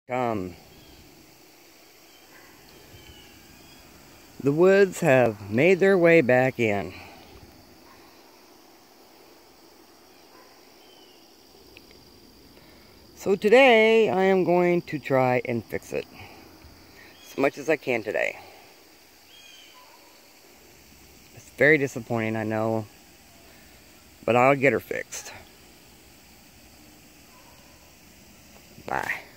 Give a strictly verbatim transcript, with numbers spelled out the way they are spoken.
Um, the woods have made their way back in. So today I am going to try and fix it as much as I can today. It's very disappointing, I know, but I'll get her fixed. Bye.